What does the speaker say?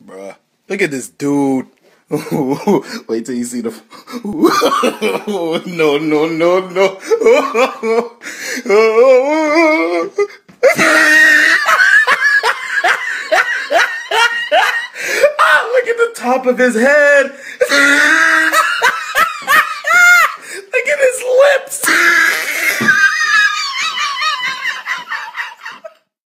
Bruh. Look at this dude. Wait till you see the... No, no, no, no. Look at the top of his head.